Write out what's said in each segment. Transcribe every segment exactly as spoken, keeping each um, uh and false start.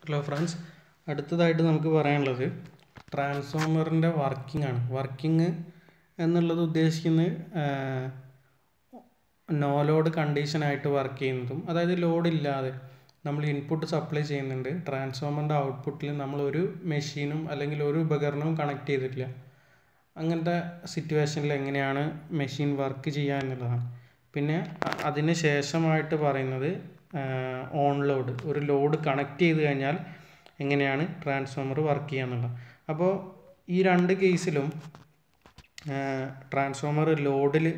Hello friends, അടുത്തതായിട്ട് നമുക്ക് പറയാനുള്ളത് ട്രാൻസ്ഫോമറിൻ്റെ വർക്കിംഗ് ആണ്. വർക്കിംഗ് എന്നുള്ളത് ഉദ്ദേശിക്കുന്നത് നോ ലോഡ് കണ്ടീഷനായിട്ട് വർക്ക് ചെയ്യുന്നതും, അതായത് ലോഡ് ഇല്ലാതെ നമ്മൾ ഇൻപുട്ട് സപ്ലൈ ചെയ്യുന്നുണ്ട്. ട്രാൻസ്ഫോമറിൻ്റെ ഔട്ട്പുട്ടിൽ നമ്മൾ ഒരു മെഷീനും അല്ലെങ്കിൽ ഒരു ഉപകരണവും കണക്ട് ചെയ്തിട്ടില്ല. അങ്ങനത്തെ സിറ്റുവേഷനിൽ എങ്ങനെയാണ് മെഷീൻ വർക്ക് ചെയ്യുക എന്നുള്ളതാണ്. പിന്നെ അതിന് ശേഷമായിട്ട് പറയുന്നത് ഓൺ ലോഡ്, ഒരു ലോഡ് കണക്ട് ചെയ്ത് കഴിഞ്ഞാൽ എങ്ങനെയാണ് ട്രാൻസ്ഫോമർ വർക്ക് ചെയ്യുക എന്നുള്ളത്. അപ്പോൾ ഈ രണ്ട് കേസിലും ട്രാൻസ്ഫോമർ ലോഡിൽ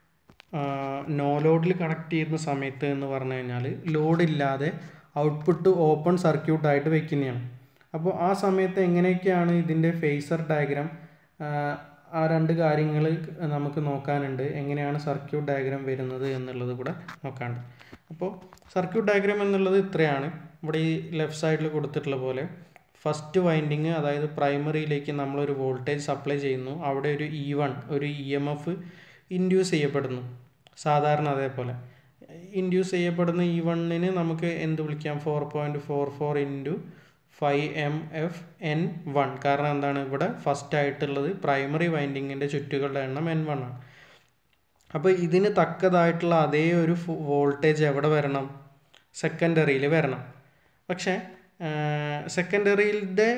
നോ ലോഡിൽ കണക്ട് ചെയ്യുന്ന സമയത്ത് എന്ന് പറഞ്ഞു കഴിഞ്ഞാൽ ലോഡില്ലാതെ ഔട്ട്പുട്ട് ഓപ്പൺ സർക്യൂട്ടായിട്ട് വെക്കുന്നതാണ്. അപ്പോൾ ആ സമയത്ത് എങ്ങനെയൊക്കെയാണ് ഇതിൻ്റെ ഫേസർ ഡയഗ്രാം, ആ രണ്ട് കാര്യങ്ങൾ നമുക്ക് നോക്കാനുണ്ട്. എങ്ങനെയാണ് സർക്യൂട്ട് ഡയഗ്രാം വരുന്നത് എന്നുള്ളത് കൂടെ നോക്കാനുണ്ട്. അപ്പോൾ സർക്യൂട്ട് ഡയഗ്രാം എന്നുള്ളത് ഇത്രയാണ്. ഇവിടെ ഈ ലെഫ്റ്റ് സൈഡിൽ കൊടുത്തിട്ടുള്ള പോലെ ഫസ്റ്റ് വൈൻഡിങ്, അതായത് പ്രൈമറിയിലേക്ക് നമ്മളൊരു വോൾട്ടേജ് സപ്ലൈ ചെയ്യുന്നു. അവിടെ ഒരു ഇ വൺ, ഒരു ഇ എം എഫ് ഇൻഡ്യൂസ് ചെയ്യപ്പെടുന്നു. സാധാരണ അതേപോലെ ഇൻഡ്യൂസ് ചെയ്യപ്പെടുന്ന ഇ വണ്ണിന് നമുക്ക് എന്ത് വിളിക്കാം? Four point four four into five M F N one. കാരണം എന്താണ്, ഇവിടെ ഫസ്റ്റ് ആയിട്ടുള്ളത് പ്രൈമറി വൈൻഡിങ്ങിൻ്റെ ചുറ്റുകളുടെ എണ്ണം എൻ വൺ ആണ്. അപ്പോൾ ഇതിന് തക്കതായിട്ടുള്ള അതേ ഒരു വോൾട്ടേജ് എവിടെ വരണം? സെക്കൻഡറിയിൽ വരണം. പക്ഷേ സെക്കൻഡറിയിലെ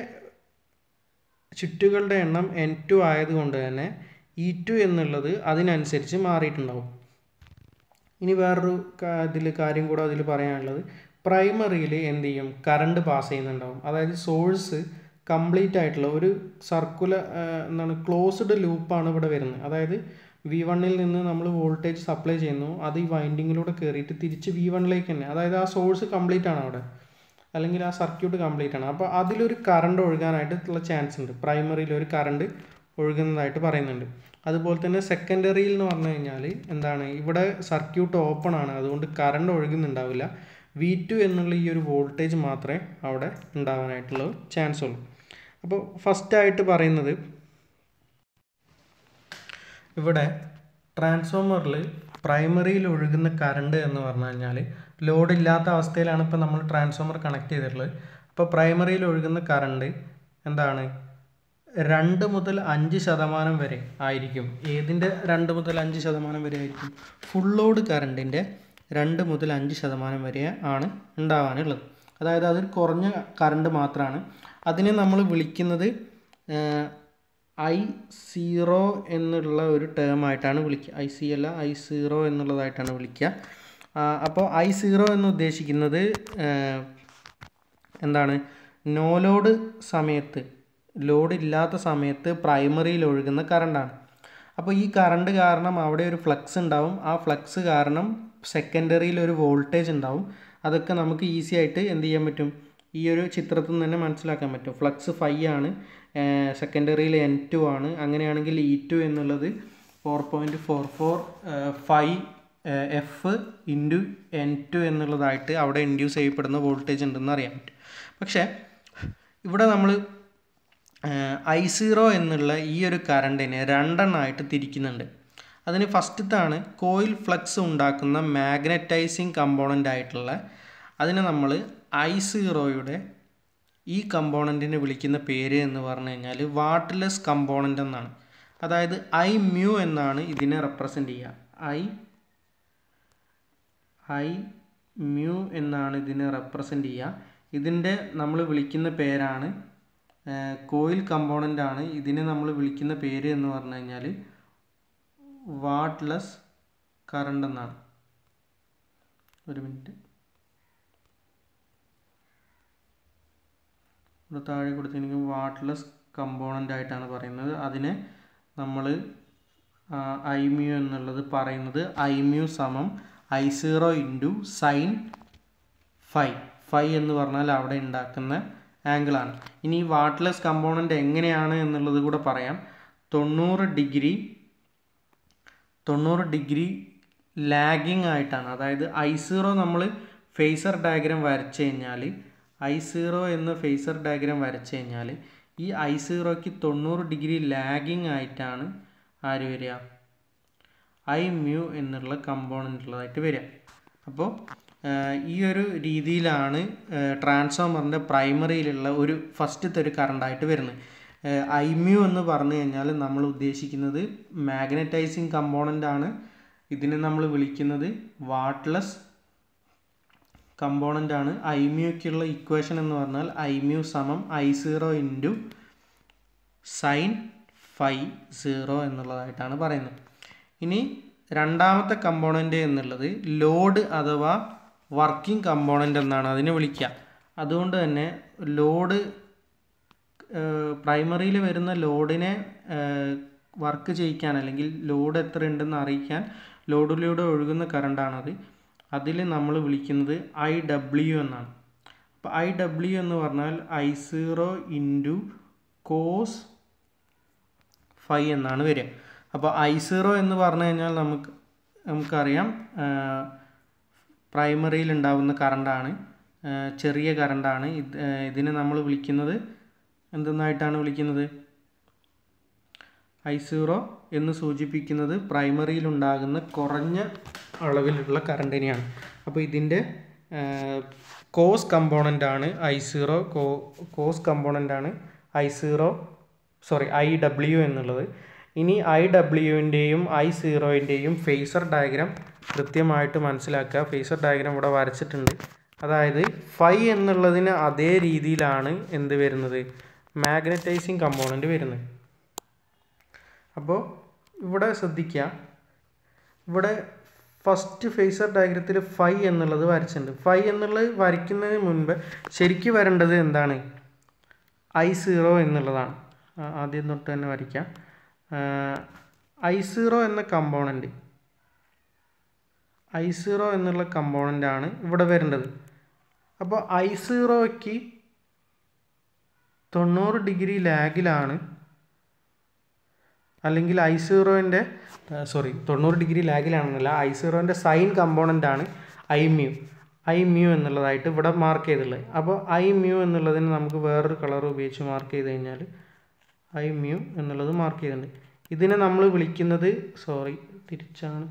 ചുറ്റുകളുടെ എണ്ണം എൻ ടു ആയതുകൊണ്ട് തന്നെ ഇ ടു എന്നുള്ളത് അതിനനുസരിച്ച് മാറിയിട്ടുണ്ടാവും. ഇനി വേറൊരു ഇതിൽ കാര്യം കൂടെ അതിൽ പറയാനുള്ളത്, പ്രൈമറിയിൽ എന്ത് ചെയ്യും? കറണ്ട് പാസ് ചെയ്യുന്നുണ്ടാവും. അതായത് സോഴ്സ് കംപ്ലീറ്റ് ആയിട്ടുള്ള ഒരു സർക്കുലർ എന്താണ് ക്ലോസ്ഡ് ലൂപ്പാണ് ഇവിടെ വരുന്നത്. അതായത് വി വണ്ണിൽ നിന്ന് നമ്മൾ വോൾട്ടേജ് സപ്ലൈ ചെയ്യുന്നു, അത് ഈ വൈൻഡിങ്ങിലൂടെ കയറിയിട്ട് തിരിച്ച് വി വണ്ണിലേക്ക് തന്നെ, അതായത് ആ സോഴ്സ് കംപ്ലീറ്റ് ആണ് അവിടെ, അല്ലെങ്കിൽ ആ സർക്യൂട്ട് കംപ്ലീറ്റ് ആണ്. അപ്പോൾ അതിലൊരു കറണ്ട് ഒഴുകാനായിട്ടുള്ള ചാൻസ് ഉണ്ട്. പ്രൈമറിയിൽ ഒരു കറണ്ട് ഒഴുകുന്നതായിട്ട് പറയുന്നുണ്ട്. അതുപോലെ തന്നെ സെക്കൻഡറിയിൽ എന്ന് പറഞ്ഞു കഴിഞ്ഞാൽ എന്താണ്, ഇവിടെ സർക്യൂട്ട് ഓപ്പൺ ആണ്, അതുകൊണ്ട് കറണ്ട് ഒഴുകുന്നുണ്ടാവില്ല. വി ടു എന്നുള്ള ഈ ഒരു വോൾട്ടേജ് മാത്രമേ അവിടെ ഉണ്ടാവാനായിട്ടുള്ള ചാൻസ് ഉള്ളൂ. അപ്പോൾ ഫസ്റ്റായിട്ട് പറയുന്നത്, ഇവിടെ ട്രാൻസ്ഫോമറിൽ പ്രൈമറിയിൽ ഒഴുകുന്ന കറണ്ട് എന്ന് പറഞ്ഞു കഴിഞ്ഞാൽ ലോഡ് ഇല്ലാത്ത അവസ്ഥയിലാണ് ഇപ്പോൾ നമ്മൾ ട്രാൻസ്ഫോമർ കണക്ട് ചെയ്തിട്ടുള്ളത്. അപ്പോൾ പ്രൈമറിയിൽ ഒഴുകുന്ന കറണ്ട് എന്താണ്? രണ്ട് മുതൽ അഞ്ച് ശതമാനം വരെ ആയിരിക്കും. ഏതിൻ്റെ രണ്ട് മുതൽ അഞ്ച് ശതമാനം വരെ ആയിരിക്കും? ഫുൾ ലോഡ് കറണ്ടിൻ്റെ രണ്ട് മുതൽ അഞ്ച് ശതമാനം വരെ ആണ് ഉണ്ടാവാനുള്ളത്. അതായത് അതിൽ കുറഞ്ഞ കറണ്ട് മാത്രമാണ്. അതിനെ നമ്മൾ വിളിക്കുന്നത് ഐ സീറോ എന്നുള്ള ഒരു ടേം ആയിട്ടാണ് വിളിക്കുക. ഐ സി അല്ല, ഐ സീറോ എന്നുള്ളതായിട്ടാണ് വിളിക്കുക. അപ്പോൾ ഐ സീറോ എന്ന് ഉദ്ദേശിക്കുന്നത് എന്താണ്? നോ ലോഡ് സമയത്ത്, ലോഡ് ഇല്ലാത്ത സമയത്ത് പ്രൈമറിയിൽ ഒഴുകുന്ന കറണ്ടാണ്. അപ്പോൾ ഈ കറണ്ട് കാരണം അവിടെ ഒരു ഫ്ലക്സ് ഉണ്ടാവും. ആ ഫ്ലക്സ് കാരണം സെക്കൻഡറിയിൽ ഒരു വോൾട്ടേജ് ഉണ്ടാവും. അതൊക്കെ നമുക്ക് ഈസി ആയിട്ട് എന്ത് ചെയ്യാൻ പറ്റും? ഈ ഒരു ചിത്രത്തിൽ നിന്ന് തന്നെ മനസ്സിലാക്കാൻ പറ്റും. ഫ്ലക്സ് ഫൈ ആണ്, സെക്കൻഡറിയിൽ എൻ ടു ആണ്. അങ്ങനെയാണെങ്കിൽ ഇ ടു എന്നുള്ളത് four point four four five F into N two എന്നുള്ളതായിട്ട് അവിടെ ഇൻഡ്യൂസ് ചെയ്യപ്പെടുന്ന വോൾട്ടേജ് ഉണ്ടെന്ന് അറിയാൻ പറ്റും. പക്ഷേ ഇവിടെ നമ്മൾ ഐ സീറോ എന്നുള്ള ഈ ഒരു കറണ്ടിനെ രണ്ടെണ്ണമായിട്ട് തിരിക്കുന്നുണ്ട്. അതിന് ഫസ്റ്റത്താണ് കോയിൽ ഫ്ലക്സ് ഉണ്ടാക്കുന്ന മാഗ്നറ്റൈസിങ് കമ്പോണൻ്റ് ആയിട്ടുള്ള, അതിനെ നമ്മൾ ഐ സീറോയുടെ ഈ കമ്പോണൻറ്റിനെ വിളിക്കുന്ന പേര് എന്ന് പറഞ്ഞു കഴിഞ്ഞാൽ വാട്ട്ലെസ് കമ്പോണൻ്റ് എന്നാണ്. അതായത് ഐ മ്യൂ എന്നാണ് ഇതിനെ റെപ്രസെൻ്റ് ചെയ്യുക. ഐ ഐ മ്യൂ എന്നാണ് ഇതിനെ റെപ്രസെൻ്റ് ചെയ്യുക. ഇതിൻ്റെ നമ്മൾ വിളിക്കുന്ന പേരാണ് കോയിൽ കമ്പോണൻ്റ് ആണ്. ഇതിനെ നമ്മൾ വിളിക്കുന്ന പേര് എന്ന് പറഞ്ഞു കഴിഞ്ഞാൽ വാട്ട്ലെസ് കറണ്ട് എന്നാണ്. ഒരു മിനിറ്റ്, ഇവിടെ താഴെ കൊടുത്തിരിക്കുന്നത് വാട്ട്ലെസ് കമ്പോണൻ്റ് ആയിട്ടാണ് പറയുന്നത്. അതിനെ നമ്മൾ ഐ മ്യൂ എന്നുള്ളത് പറയുന്നത് ഐ മ്യൂ സമം I zero into sine phi. Phi എന്ന് പറഞ്ഞാൽ അവിടെ ഉണ്ടാക്കുന്ന ആംഗിളാണ്. ഇനി ഈ വാട്ട്ലെസ് കമ്പോണൻ്റ് എങ്ങനെയാണ് എന്നുള്ളത് കൂടെ പറയാം. തൊണ്ണൂറ് ഡിഗ്രി തൊണ്ണൂറ് ഡിഗ്രി ലാഗിങ് ആയിട്ടാണ്. അതായത് ഐ സീറോ നമ്മൾ ഫേസർ ഡയഗ്രാം വരച്ച് കഴിഞ്ഞാൽ, ഐ സീറോ എന്ന ഫേസർ ഡയഗ്രാം വരച്ച് കഴിഞ്ഞാൽ ഈ ഐ സീറോയ്ക്ക് തൊണ്ണൂറ് ഡിഗ്രി ലാഗിങ് ആയിട്ടാണ് ആര് വരിക? ഐ മ്യൂ എന്നുള്ള കമ്പോണൻ്റ് ഉള്ളതായിട്ട് വരിക. അപ്പോൾ ഈ ഒരു രീതിയിലാണ് ട്രാൻസ്ഫോമറിൻ്റെ പ്രൈമറിയിലുള്ള ഒരു ഫസ്റ്റത്തെ ഒരു കറണ്ടായിട്ട് വരുന്നത്. ഐ മ്യൂ എന്ന് പറഞ്ഞു കഴിഞ്ഞാൽ നമ്മൾ ഉദ്ദേശിക്കുന്നത് മാഗ്നറ്റൈസിങ് കമ്പോണൻ്റ് ആണ്. ഇതിനെ നമ്മൾ വിളിക്കുന്നത് വാട്ട്ലെസ് കമ്പോണൻ്റ് ആണ്. ഐ മ്യൂക്കുള്ള ഇക്വേഷൻ എന്ന് പറഞ്ഞാൽ ഐ മ്യൂ സമം I zero into sine phi zero എന്നുള്ളതായിട്ടാണ് പറയുന്നത്. ഇനി രണ്ടാമത്തെ കമ്പോണൻ്റ് എന്നുള്ളത് ലോഡ് അഥവാ വർക്കിംഗ് കമ്പോണൻ്റ് എന്നാണ് അതിനെ വിളിക്കുക. അതുകൊണ്ട് തന്നെ ലോഡ് പ്രൈമറിയിൽ വരുന്ന ലോഡിനെ വർക്ക് ചെയ്യിക്കാൻ അല്ലെങ്കിൽ ലോഡ് എത്ര ഉണ്ടെന്ന് അറിയിക്കാൻ ലോഡിലൂടെ ഒഴുകുന്ന കറണ്ടാണത്. അതിൽ നമ്മൾ വിളിക്കുന്നത് ഐ ഡബ്ല്യു എന്നാണ്. അപ്പോൾ ഐ ഡബ്ല്യു എന്ന് പറഞ്ഞാൽ I zero into cos phi എന്നാണ് വരിക. അപ്പോൾ ഐ സീറോ എന്ന് പറഞ്ഞു കഴിഞ്ഞാൽ നമുക്ക് നമുക്കറിയാം പ്രൈമറിയിൽ ഉണ്ടാകുന്ന കറണ്ടാണ്, ചെറിയ കറണ്ടാണ്. ഇത് ഇതിനെ നമ്മൾ വിളിക്കുന്നത് എന്തെന്നായിട്ടാണ് വിളിക്കുന്നത്? ഐ സീറോ എന്ന് സൂചിപ്പിക്കുന്നത് പ്രൈമറിയിൽ ഉണ്ടാകുന്ന കുറഞ്ഞ അളവിലുള്ള കറണ്ടിനെയാണ്. അപ്പോൾ ഇതിൻ്റെ കോസ് കമ്പോണൻ്റ് ആണ് I zero co cos component ആണ് I zero sorry I W എന്നുള്ളത്. ഇനി ഐ ഡബ്ല്യുവിൻ്റെയും ഐ സീറോയിൻ്റെയും ഫേസർ ഡയഗ്രാം കൃത്യമായിട്ട് മനസ്സിലാക്കുക. ഫേസർ ഡയഗ്രാം ഇവിടെ വരച്ചിട്ടുണ്ട്. അതായത് ഫൈ എന്നുള്ളതിന് അതേ രീതിയിലാണ് എന്ത് വരുന്നത്? മാഗ്നറ്റൈസിങ് കമ്പോണൻ്റ് വരുന്നത്. അപ്പോൾ ഇവിടെ ശ്രദ്ധിക്കുക, ഇവിടെ ഫസ്റ്റ് ഫേസർ ഡയഗ്രത്തിൽ ഫൈ എന്നുള്ളത് വരച്ചിട്ടുണ്ട്. ഫൈ എന്നുള്ളത് വരയ്ക്കുന്നതിന് മുൻപ് ശരിക്കും വരേണ്ടത് എന്താണ്? ഐ സീറോ എന്നുള്ളതാണ്. ആദ്യം തൊട്ട് തന്നെ വരയ്ക്കാം. ഐ സീറോ എന്ന കമ്പോണൻ്റ് ഐ സീറോ എന്നുള്ള കമ്പോണൻ്റ് ആണ് ഇവിടെ വരേണ്ടത്. അപ്പോൾ ഐ സീറോയ്ക്ക് തൊണ്ണൂറ് ഡിഗ്രി ലാഗിലാണ്, അല്ലെങ്കിൽ ഐ സീറോൻ്റെ സോറി തൊണ്ണൂറ് ഡിഗ്രി ലാഗിലാണെന്നല്ല, ഐ സീറോൻ്റെ സൈൻ കമ്പോണൻ്റ് ആണ് ഐ മ്യൂ ഐ മ്യൂ എന്നുള്ളതായിട്ട് ഇവിടെ മാർക്ക് ചെയ്തിട്ടുള്ളത്. അപ്പോൾ ഐ മ്യൂ എന്നുള്ളതിന് നമുക്ക് വേറൊരു കളർ ഉപയോഗിച്ച് മാർക്ക് ചെയ്ത് കഴിഞ്ഞാൽ ഐ മ്യൂ എന്നുള്ളത് മാർക്ക് ചെയ്തിട്ടുണ്ട്. ഇതിനെ നമ്മൾ വിളിക്കുന്നത് സോറി തിരിച്ചാണ്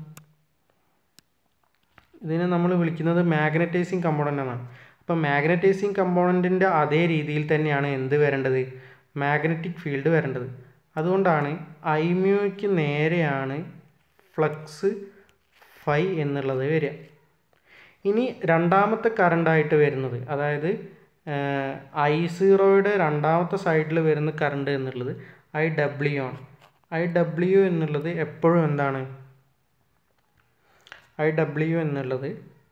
ഇതിനെ നമ്മൾ വിളിക്കുന്നത് മാഗ്നറ്റൈസിങ് കമ്പോണൻ്റ് എന്നാണ്. അപ്പോൾ മാഗ്നറ്റൈസിങ് കമ്പോണൻറ്റിൻ്റെ അതേ രീതിയിൽ തന്നെയാണ് എന്ത് വരേണ്ടത്? മാഗ്നറ്റിക് ഫീൽഡ് വരേണ്ടത്. അതുകൊണ്ടാണ് ഐ മ്യൂയ്ക്ക് നേരെയാണ് ഫ്ലക്സ് ഫൈ എന്നുള്ളത് വരിക. ഇനി രണ്ടാമത്തെ കറണ്ടായിട്ട് വരുന്നത്, അതായത് ഐ സീറോയുടെ രണ്ടാമത്തെ സൈഡിൽ വരുന്ന കറണ്ട് എന്നുള്ളത് ഐ ഡബ്ല്യു ആണ്. ഐ ഡബ്ല്യു എന്നുള്ളത് എപ്പോഴും എന്താണ്? ഐ ഡബ്ല്യു എന്നുള്ളത്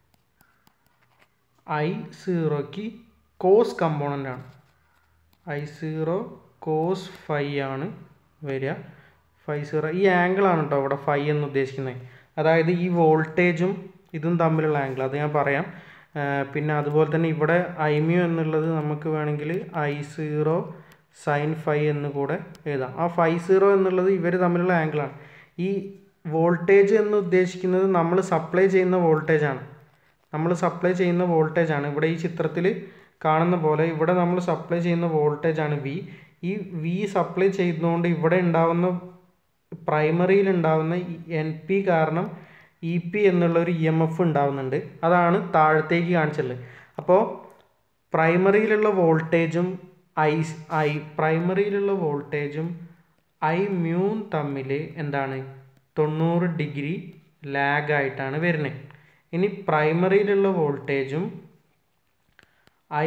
ഐ സീറോയ്ക്ക് കോസ് കമ്പോണൻ്റ് ആണ്. ഐ സീറോ കോസ് ഫൈ ആണ് വരിക. ഫൈ സീറോ ഈ ആംഗിളാണ് കേട്ടോ ഇവിടെ ഫൈ എന്ന് ഉദ്ദേശിക്കുന്നത്. അതായത് ഈ വോൾട്ടേജും ഇതും തമ്മിലുള്ള ആംഗിൾ, അത് ഞാൻ പറയാം. പിന്നെ അതുപോലെ തന്നെ ഇവിടെ ഐ മ്യൂ എന്നുള്ളത് നമുക്ക് വേണമെങ്കിൽ ഐ സീറോ സൈൻ ഫൈ എന്ന് കൂടെ എഴുതാം. ആ ഫൈ സീറോ എന്നുള്ളത് ഇവർ തമ്മിലുള്ള ആംഗിളാണ്. ഈ വോൾട്ടേജ് എന്ന് ഉദ്ദേശിക്കുന്നത് നമ്മൾ സപ്ലൈ ചെയ്യുന്ന വോൾട്ടേജാണ് നമ്മൾ സപ്ലൈ ചെയ്യുന്ന വോൾട്ടേജാണ് ഇവിടെ ഈ ചിത്രത്തിൽ കാണുന്ന പോലെ ഇവിടെ നമ്മൾ സപ്ലൈ ചെയ്യുന്ന വോൾട്ടേജാണ് വി. ഈ വി സപ്ലൈ ചെയ്യുന്നതുകൊണ്ട് ഇവിടെ ഉണ്ടാവുന്ന പ്രൈമറിയിൽ ഉണ്ടാവുന്ന എൻ പി കാരണം ഇ പി എന്നുള്ളൊരു ഇ എം എഫ് ഉണ്ടാവുന്നുണ്ട്. അതാണ് താഴത്തേക്ക് കാണിച്ചുള്ളത്. അപ്പോൾ പ്രൈമറിയിലുള്ള വോൾട്ടേജും ഐ ഐ പ്രൈമറിയിലുള്ള വോൾട്ടേജും ഐ മ്യൂ തമ്മിൽ എന്താണ്? തൊണ്ണൂറ് ഡിഗ്രി ലാഗായിട്ടാണ് വരുന്നത്. ഇനി പ്രൈമറിയിലുള്ള വോൾട്ടേജും ഐ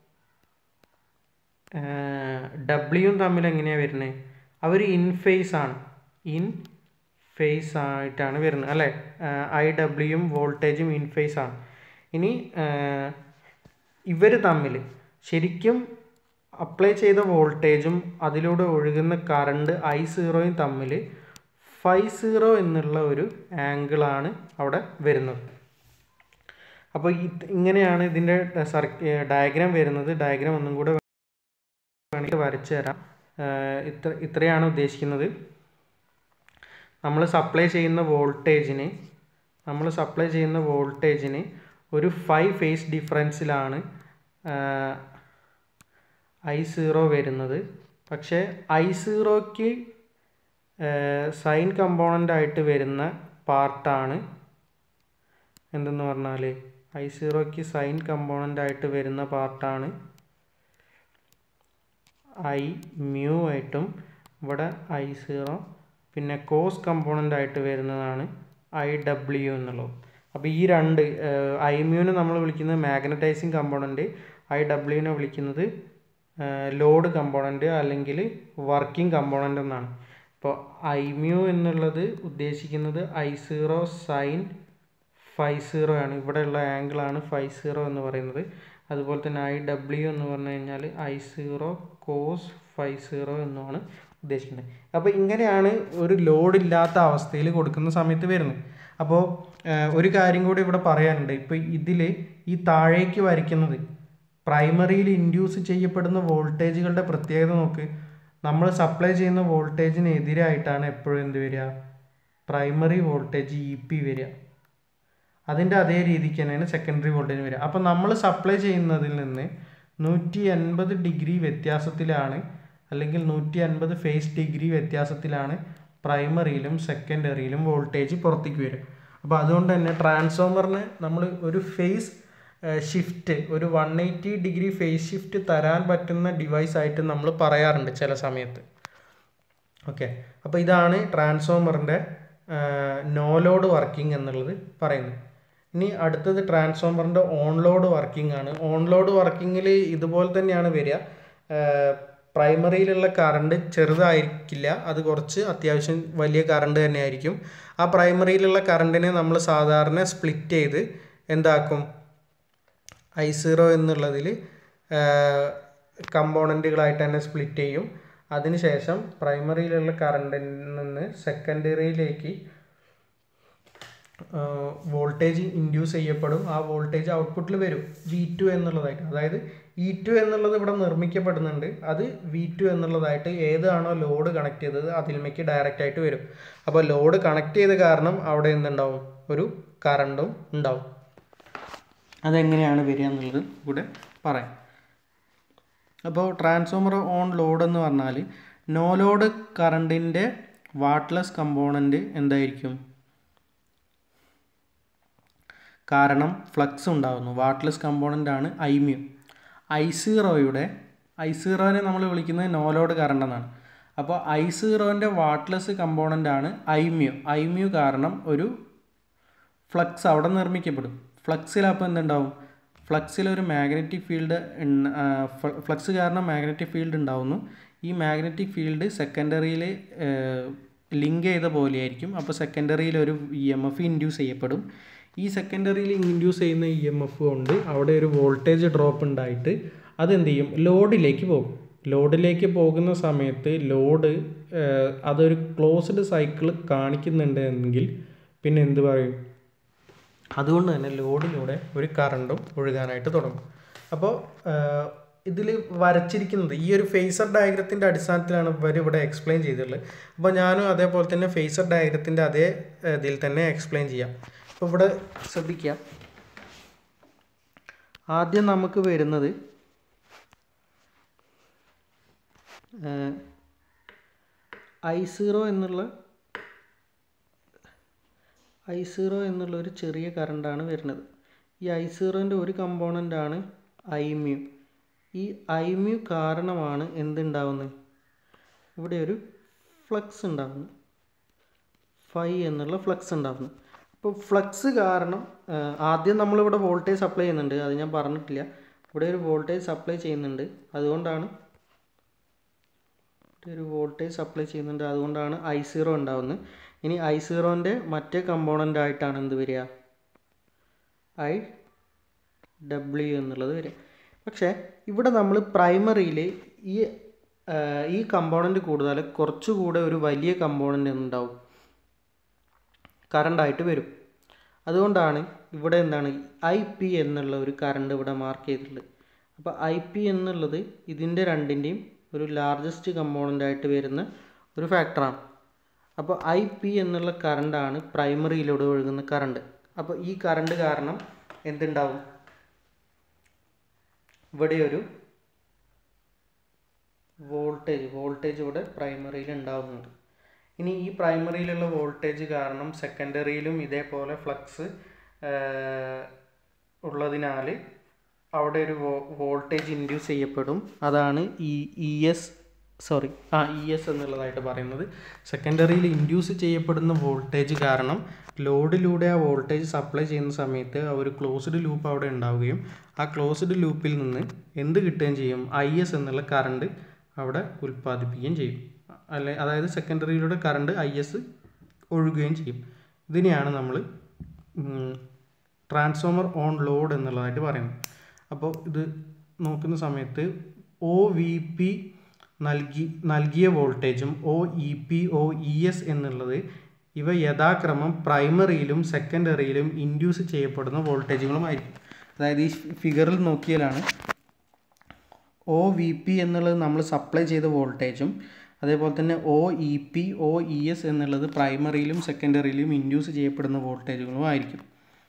ഡബ്ല്യുവും തമ്മിൽ എങ്ങനെയാണ് വരുന്നത്? അവർ ഇൻ ഫേസ് ആണ് ഇൻ ഫേസ് ആയിട്ടാണ് വരുന്നത് അല്ലേ? ഐ ഡബ്ല്യുവും വോൾട്ടേജും ഇൻ ഫേസ് ആണ്. ഇനി ഇവർ തമ്മിൽ ശരിക്കും അപ്ലൈ ചെയ്ത വോൾട്ടേജും അതിലൂടെ ഒഴുകുന്ന കറണ്ട് ഐ സീറോയും തമ്മിൽ ഫൈ സീറോ എന്നുള്ള ഒരു ആംഗിളാണ് അവിടെ വരുന്നത്. അപ്പോൾ ഇങ്ങനെയാണ് ഇതിൻ്റെ സർക്യൂ ഡയഗ്രാം വരുന്നത്. ഡയഗ്രാം ഒന്നും കൂടെ വേണമെങ്കിൽ വരച്ചു തരാം. ഇത്ര ഇത്രയാണ് ഉദ്ദേശിക്കുന്നത്. നമ്മൾ സപ്ലൈ ചെയ്യുന്ന വോൾട്ടേജിന് നമ്മൾ സപ്ലൈ ചെയ്യുന്ന വോൾട്ടേജിന് ഒരു ഫൈവ് ഫേസ് ഡിഫറൻസിലാണ് ഐ സീറോ വരുന്നത്. പക്ഷേ ഐ സീറോയ്ക്ക് സൈൻ കമ്പോണൻ്റ് ആയിട്ട് വരുന്ന പാർട്ടാണ് എന്തെന്ന് പറഞ്ഞാൽ ഐ സീറോയ്ക്ക് സൈൻ കമ്പോണൻ്റ് ആയിട്ട് വരുന്ന പാർട്ടാണ് ഐ മ്യൂ ആയിട്ടും ഇവിടെ ഐ സീറോ പിന്നെ കോസ് കമ്പോണൻ്റ് ആയിട്ട് വരുന്നതാണ് ഐ ഡബ്ല്യു എന്നുള്ളത്. അപ്പോൾ ഈ രണ്ട് ഐ മ്യൂവിനെ നമ്മൾ വിളിക്കുന്നത് മാഗ്നറ്റൈസിങ് കമ്പോണൻ്റ്, ഐ ഡബ്ല്യുവിനെ വിളിക്കുന്നത് ലോഡ് കമ്പോണൻ്റ് അല്ലെങ്കിൽ വർക്കിംഗ് കമ്പോണൻ്റ് എന്നാണ്. ഇപ്പോൾ ഐ മ്യൂ എന്നുള്ളത് ഉദ്ദേശിക്കുന്നത് I zero sine phi zero ആണ്, ഇവിടെയുള്ള ആംഗിളാണ് ഫൈ സീറോ എന്ന് പറയുന്നത്. അതുപോലെ തന്നെ ഐ ഡബ്ല്യു എന്ന് പറഞ്ഞു കഴിഞ്ഞാൽ I zero cos phi zero എന്നുമാണ് ഉദ്ദേശിക്കുന്നത്. അപ്പോൾ ഇങ്ങനെയാണ് ഒരു ലോഡ് ഇല്ലാത്ത അവസ്ഥയിൽ കൊടുക്കുന്ന സമയത്ത് വരുന്നത്. അപ്പോൾ ഒരു കാര്യം കൂടി ഇവിടെ പറയാനുണ്ട്. ഇപ്പോൾ ഇതിൽ ഈ താഴേക്ക് വരയ്ക്കുന്നത് പ്രൈമറിയിൽ ഇൻഡ്യൂസ് ചെയ്യപ്പെടുന്ന വോൾട്ടേജുകളുടെ പ്രത്യേകത നോക്ക്. നമ്മൾ സപ്ലൈ ചെയ്യുന്ന വോൾട്ടേജിന് എതിരായിട്ടാണ് എപ്പോഴും എന്ത് വരിക, പ്രൈമറി വോൾട്ടേജ് ഇ പി വരിക. അതിൻ്റെ അതേ രീതിക്ക് തന്നെയാണ് സെക്കൻഡറി വോൾട്ടേജ് വരിക. അപ്പോൾ നമ്മൾ സപ്ലൈ ചെയ്യുന്നതിൽ നിന്ന് നൂറ്റി എൺപത് ഡിഗ്രി വ്യത്യാസത്തിലാണ് അല്ലെങ്കിൽ നൂറ്റി അൻപത് ഫേസ് ഡിഗ്രി വ്യത്യാസത്തിലാണ് പ്രൈമറിയിലും സെക്കൻഡറിയിലും വോൾട്ടേജ് പുറത്തേക്ക് വരും. അപ്പോൾ അതുകൊണ്ട് തന്നെ ട്രാൻസ്ഫോമറിന് നമ്മൾ ഒരു ഫേസ് ഷിഫ്റ്റ് ഒരു one eighty degree phase shift തരാൻ പറ്റുന്ന ഡിവൈസ് ആയിട്ട് നമ്മൾ പറയാറുണ്ട് ചില സമയത്ത്. ഓക്കെ, അപ്പോൾ ഇതാണ് ട്രാൻസ്ഫോമറിൻ്റെ നോ ലോഡ് വർക്കിംഗ് എന്നുള്ളത് പറയുന്നത്. ഇനി അടുത്തത് ട്രാൻസ്ഫോമറിൻ്റെ ഓൺ ലോഡ് വർക്കിംഗ് ആണ്. ഓൺ ലോഡ് വർക്കിങ്ങിൽ ഇതുപോലെ തന്നെയാണ് വരിക. പ്രൈമറിയിലുള്ള കറണ്ട് ചെറുതായിരിക്കില്ല, അത് കുറച്ച് അത്യാവശ്യം വലിയ കറണ്ട് തന്നെ ആയിരിക്കും. ആ പ്രൈമറിയിലുള്ള കറണ്ടിനെ നമ്മൾ സാധാരണ സ്പ്ലിറ്റ് ചെയ്ത് എന്താക്കും, ഐ സീറോ എന്നുള്ളതിൽ കമ്പോണൻറ്റുകളായിട്ട് തന്നെ സ്പ്ലിറ്റ് ചെയ്യും. അതിനുശേഷം പ്രൈമറിയിലുള്ള കറണ്ടിൽ നിന്ന് സെക്കൻഡറിയിലേക്ക് വോൾട്ടേജ് ഇൻഡ്യൂസ് ചെയ്യപ്പെടും. ആ വോൾട്ടേജ് ഔട്ട്പുട്ടിൽ വരും വി ടു എന്നുള്ളതായിട്ട്. അതായത് ഇ ടു എന്നുള്ളത് ഇവിടെ നിർമ്മിക്കപ്പെടുന്നുണ്ട്, അത് വി ടു എന്നുള്ളതായിട്ട് ഏതാണോ ലോഡ് കണക്ട് ചെയ്തത് അതിലേക്ക് ഡയറക്റ്റ് ആയിട്ട് വരും. അപ്പോൾ ലോഡ് കണക്ട് ചെയ്ത കാരണം അവിടെ എന്തുണ്ടാവും, ഒരു കറണ്ടും ഉണ്ടാവും. അതെങ്ങനെയാണ് വരിക എന്നുള്ളത് കൂടെ പറയാം. അപ്പോൾ ട്രാൻസ്ഫോമർ ഓൺ ലോഡ് എന്ന് പറഞ്ഞാൽ നോ ലോഡ് കറണ്ടിൻ്റെ വാട്ട്ലെസ് കമ്പോണൻറ്റ് എന്തായിരിക്കും, കാരണം ഫ്ലക്സ് ഉണ്ടാകുന്നു. വാട്ട്ലെസ് കമ്പോണൻ്റ് ആണ് ഐ മ്യൂ. ഐ സീറോയുടെ ഐ സീറോനെ നമ്മൾ വിളിക്കുന്നത് നോ ലോഡ് കറണ്ട് എന്നാണ്. അപ്പോൾ ഐ സീറോൻ്റെ വാട്ട്ലെസ് കമ്പോണൻ്റ് ആണ് ഐ മ്യൂ. ഐ മ്യൂ കാരണം ഒരു ഫ്ലക്സ് അവിടെ നിർമ്മിക്കപ്പെടും. ഫ്ലക്സിൽ അപ്പോൾ എന്തുണ്ടാവും, ഫ്ലക്സിലൊരു മാഗ്നറ്റിക് ഫീൽഡ് ഫ്ലക്സ് കാരണം മാഗ്നറ്റിക് ഫീൽഡ് ഉണ്ടാവുന്നു. ഈ മാഗ്നറ്റിക് ഫീൽഡ് സെക്കൻഡറിയിൽ ലിങ്ക് ചെയ്ത പോലെയായിരിക്കും. അപ്പോൾ സെക്കൻഡറിയിൽ ഒരു ഇ എം എഫ് ഇൻഡ്യൂസ് ചെയ്യപ്പെടും. ഈ സെക്കൻഡറിയിൽ ഇൻഡ്യൂസ് ചെയ്യുന്ന ഇ എം എഫ് കൊണ്ട് അവിടെ ഒരു വോൾട്ടേജ് ഡ്രോപ്പ് ഉണ്ടായിട്ട് അതെന്ത് ചെയ്യും, ലോഡിലേക്ക് പോകും. ലോഡിലേക്ക് പോകുന്ന സമയത്ത് ലോഡ് അതൊരു ക്ലോസ്ഡ് സൈക്കിൾ കാണിക്കുന്നുണ്ട് എങ്കിൽ പിന്നെ എന്ത് പറയും, അതുകൊണ്ട് തന്നെ ലോഡിലൂടെ ഒരു കറണ്ടും ഒഴുകാനായിട്ട് തുടങ്ങും. അപ്പോൾ ഇതിൽ വരച്ചിരിക്കുന്നത് ഈ ഒരു ഫേസർ ഡയഗ്രത്തിൻ്റെ അടിസ്ഥാനത്തിലാണ് ഇവർ ഇവിടെ എക്സ്പ്ലെയിൻ ചെയ്തിട്ടുള്ളത്. അപ്പോൾ ഞാനും അതേപോലെ തന്നെ ഫേസർ ഡയഗ്രത്തിൻ്റെ അതേ ഇതിൽ തന്നെ എക്സ്പ്ലെയിൻ ചെയ്യാം. അപ്പോൾ ഇവിടെ ശ്രദ്ധിക്കുക, ആദ്യം നമുക്ക് വരുന്നത് ഐ സീറോ എന്നുള്ള ഐ സീറോ എന്നുള്ള ഒരു ചെറിയ കറണ്ടാണ് വരുന്നത്. ഈ ഐ സീറോൻ്റെ ഒരു കമ്പോണൻ്റാണ് ഐ മ്യൂ. ഈ ഐ മ്യൂ കാരണമാണ് എന്തുണ്ടാവുന്നത്, ഇവിടെ ഒരു ഫ്ലക്സ് ഉണ്ടാകുന്നു, ഫൈ എന്നുള്ള ഫ്ലക്സ് ഉണ്ടാകുന്നു. അപ്പോൾ ഫ്ലക്സ് കാരണം ആദ്യം നമ്മളിവിടെ വോൾട്ടേജ് സപ്ലൈ ചെയ്യുന്നുണ്ട്, അത് ഞാൻ പറഞ്ഞിട്ടില്ല. ഇവിടെ ഒരു വോൾട്ടേജ് സപ്ലൈ ചെയ്യുന്നുണ്ട്, അതുകൊണ്ടാണ് ഒരു വോൾട്ടേജ് സപ്ലൈ ചെയ്യുന്നുണ്ട് അതുകൊണ്ടാണ് ഐ സീറോ ഉണ്ടാവുന്നത്. ഇനി ഐ സീറോൻ്റെ മറ്റേ കമ്പോണൻ്റ് ആയിട്ടാണ് എന്ത് വരിക, ഐ ഡബ്ല്യു എന്നുള്ളത് വരിക. പക്ഷേ ഇവിടെ നമ്മൾ പ്രൈമറിയിൽ ഈ ഈ കമ്പോണൻ്റ് കൂടുതൽ കുറച്ചുകൂടെ ഒരു വലിയ കമ്പോണൻ്റ് ഉണ്ടാവും, കറണ്ടായിട്ട് വരും. അതുകൊണ്ടാണ് ഇവിടെ എന്താണ് ഐ പി എന്നുള്ള ഒരു കറണ്ട് ഇവിടെ മാർക്ക് ചെയ്തിട്ടുള്ളത്. അപ്പോൾ ഐ പി എന്നുള്ളത് ഇതിൻ്റെ രണ്ടിൻ്റെയും ഒരു ലാർജസ്റ്റ് കമ്പോണൻ്റ് ആയിട്ട് വരുന്ന ഒരു ഫാക്ടറാണ്. അപ്പോൾ ഐ പി എന്നുള്ള കറണ്ടാണ് പ്രൈമറിയിലൂടെ ഒഴുകുന്ന കറണ്ട്. അപ്പോൾ ഈ കറണ്ട് കാരണം എന്തുണ്ടാവും, ഇവിടെ ഒരു വോൾട്ടേജ് വോൾട്ടേജ് ഇവിടെ പ്രൈമറിയിൽ ഉണ്ടാവുന്നുണ്ട്. ഇനി ഈ പ്രൈമറിയിലുള്ള വോൾട്ടേജ് കാരണം സെക്കൻഡറിയിലും ഇതേപോലെ ഫ്ലക്സ് ഉള്ളതിനാൽ അവിടെ ഒരു വോൾട്ടേജ് ഇൻഡ്യൂസ് ചെയ്യപ്പെടും. അതാണ് ഈ ഇ എസ് സോറി ആ ഇ എസ് എന്നുള്ളതായിട്ട് പറയുന്നത്. സെക്കൻഡറിയിൽ ഇൻഡ്യൂസ് ചെയ്യപ്പെടുന്ന വോൾട്ടേജ് കാരണം ലോഡിലൂടെ ആ വോൾട്ടേജ് സപ്ലൈ ചെയ്യുന്ന സമയത്ത് ആ ഒരു ക്ലോസ്ഡ് ലൂപ്പ് അവിടെ ഉണ്ടാവുകയും ആ ക്ലോസ്ഡ് ലൂപ്പിൽ നിന്ന് എന്ത് കിട്ടുകയും ചെയ്യും, ഐ എസ് എന്നുള്ള കറണ്ട് അവിടെ ഉൽപ്പാദിപ്പിക്കുകയും ചെയ്യും. അല്ലെ അതായത് സെക്കൻഡറിയിലൂടെ കറണ്ട് ഐ എസ് ഒഴുകുകയും ചെയ്യും. ഇതിനെയാണ് നമ്മൾ ട്രാൻസ്ഫോമർ ഓൺ ലോഡ് എന്നുള്ളതായിട്ട് പറയുന്നത്. അപ്പോൾ ഇത് നോക്കുന്ന സമയത്ത് ഒ വി പി നൽകി നൽകിയ വോൾട്ടേജും O E P O E S എന്നുള്ളത് ഇവ യഥാക്രമം പ്രൈമറിയിലും സെക്കൻഡറിയിലും ഇൻഡ്യൂസ് ചെയ്യപ്പെടുന്ന വോൾട്ടേജുകളുമായിരിക്കും. അതായത് ഈ ഫിഗറിൽ നോക്കിയാലാണ് ഒ വി പി എന്നുള്ളത് നമ്മൾ സപ്ലൈ ചെയ്ത വോൾട്ടേജും അതേപോലെ തന്നെ O E P O E S എന്നുള്ളത് പ്രൈമറിയിലും സെക്കൻഡറിയിലും ഇൻഡ്യൂസ് ചെയ്യപ്പെടുന്ന വോൾട്ടേജുകളും ആയിരിക്കും.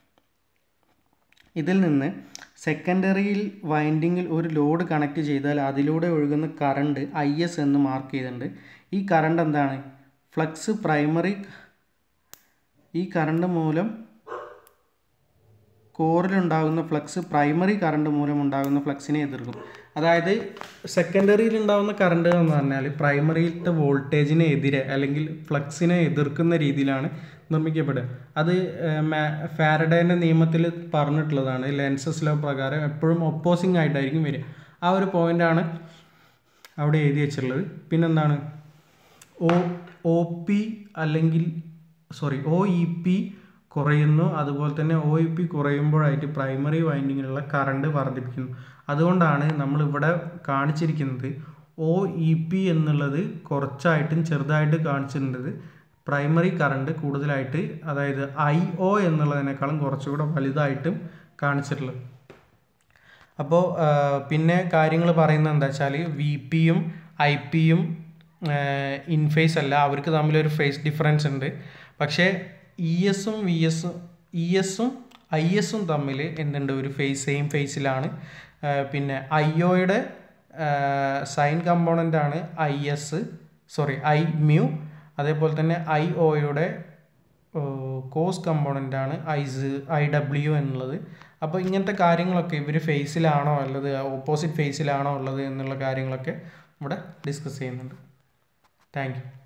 ഇതിൽ നിന്ന് സെക്കൻഡറിയിൽ വൈൻഡിങ്ങിൽ ഒരു ലോഡ് കണക്ട് ചെയ്താൽ അതിലൂടെ ഒഴുകുന്ന കറണ്ട് ഐ എസ് എന്ന് മാർക്ക് ചെയ്തിട്ടുണ്ട്. ഈ കറണ്ട് എന്താണ്, ഫ്ലക്സ് പ്രൈമറി ഈ കറണ്ട് മൂലം കോറിലുണ്ടാകുന്ന ഫ്ലക്സ് പ്രൈമറി കറണ്ട് മൂലം ഉണ്ടാകുന്ന ഫ്ലക്സിനെ എതിർക്കും. അതായത് സെക്കൻഡറിയിൽ ഉണ്ടാകുന്ന കറണ്ട് എന്ന് പറഞ്ഞാൽ പ്രൈമറിയിലത്തെ വോൾട്ടേജിനെ എതിരെ അല്ലെങ്കിൽ ഫ്ലക്സിനെ എതിർക്കുന്ന രീതിയിലാണ് നിർമ്മിക്കപ്പെടുക. അത് ഫാരഡേൻ്റെ നിയമത്തിൽ പറഞ്ഞിട്ടുള്ളതാണ്. ലെൻസസ് ലോ പ്രകാരം എപ്പോഴും ഒപ്പോസിങ് ആയിട്ടായിരിക്കും വരിക. ആ ഒരു പോയിൻ്റാണ് അവിടെ എഴുതി വെച്ചിട്ടുള്ളത്. പിന്നെന്താണ് ഒ ഒ പി അല്ലെങ്കിൽ സോറി ഒ ഇ പി കുറയുന്നു. അതുപോലെ തന്നെ ഒ ഇ പി കുറയുമ്പോഴായിട്ട് പ്രൈമറി വൈൻഡിങ്ങിലുള്ള കറണ്ട് വർദ്ധിപ്പിക്കുന്നു. അതുകൊണ്ടാണ് നമ്മളിവിടെ കാണിച്ചിരിക്കുന്നത് ഒ ഇ പി എന്നുള്ളത് കുറച്ചായിട്ടും ചെറുതായിട്ട് കാണിച്ചിട്ടുള്ളത് പ്രൈമറി കറണ്ട് കൂടുതലായിട്ട്, അതായത് ഐ ഒ എന്നുള്ളതിനേക്കാളും കുറച്ചുകൂടെ വലുതായിട്ടും കാണിച്ചിട്ടുള്ളത്. അപ്പോൾ പിന്നെ കാര്യങ്ങൾ പറയുന്നത് എന്താ വെച്ചാൽ വി പിയും ഐ പിയും ഇൻ ഫേസ് അല്ല, അവർക്ക് തമ്മിലൊരു ഫേസ് ഡിഫറൻസ് ഉണ്ട്. പക്ഷേ ഇ എസും വി എസും ഇ എസും ഐ എസും തമ്മിൽ എന്തുണ്ട്, ഒരു ഫേസ് സെയിം ഫേസിലാണ്. പിന്നെ ഐ ഒയുടെ സൈൻ കമ്പോണൻ്റാണ് I S sorry I mu. അതേപോലെ തന്നെ ഐ ഒയുടെ കോസ് കമ്പോണൻ്റാണ് ഐ ഐ ഡബ്ല്യു എന്നുള്ളത്. അപ്പോൾ ഇങ്ങനത്തെ കാര്യങ്ങളൊക്കെ ഇവർ ഫേസിലാണോ അല്ലത് ഓപ്പോസിറ്റ് ഫേസിലാണോ ഉള്ളത് എന്നുള്ള കാര്യങ്ങളൊക്കെ ഇവിടെ ഡിസ്കസ് ചെയ്യുന്നുണ്ട്. Thank U.